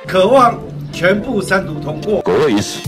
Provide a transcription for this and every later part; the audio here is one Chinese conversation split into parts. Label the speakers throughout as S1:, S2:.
S1: 渴望全部三读通过。
S2: 国会已死。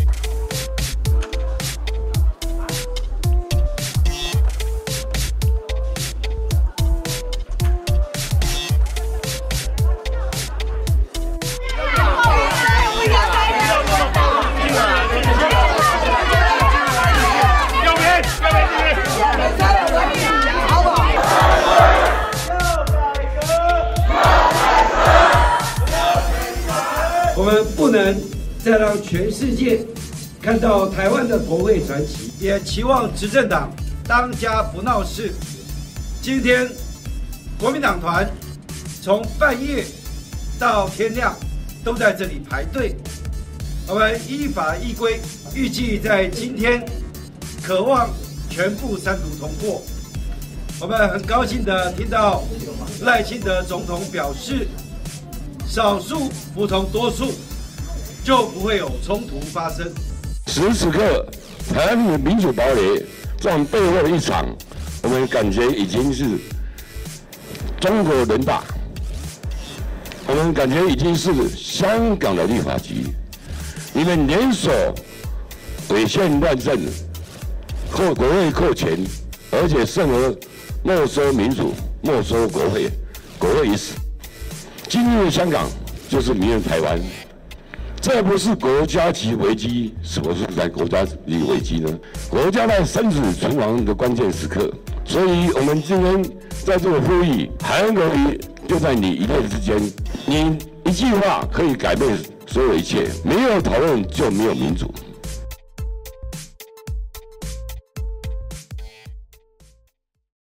S1: 我们不能再让全世界看到台湾的国会传奇，也期望执政党当家不闹事。今天国民党团从半夜到天亮都在这里排队，我们依法依规，预计在今天渴望全部三读通过。我们很高兴地听到赖清德总统表示，少数服从多数，就不会有冲突发生。
S2: 此时此刻，台湾的民主堡垒这样背后的一场，我们感觉已经是中国人大，我们感觉已经是香港的立法局，你们联手违宪乱政，国会扣钱，而且甚而没收民主，没收国会，国会已死。今日的香港就是明日台湾，这不是国家级危机，什么是在国家级危机呢？国家在生死存亡的关键时刻，所以我们今天在这个呼吁，台湾国民就在你一念之间，你一句话可以改变所有一切，没有讨论就没有民主。